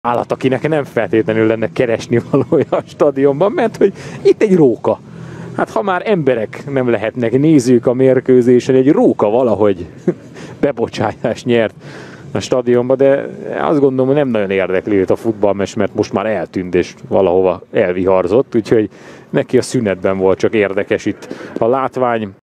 állat, akinek nem feltétlenül lenne keresni valója a stadionban, mert hogy itt egy róka. Hát ha már emberek nem lehetnek nézők a mérkőzésen, egy róka valahogy bebocsájtást nyert a stadionba, de azt gondolom, hogy nem nagyon érdekli őt a futballmeccs, mert most már eltűnt és valahova elviharzott, úgyhogy neki a szünetben volt csak érdekes itt a látvány.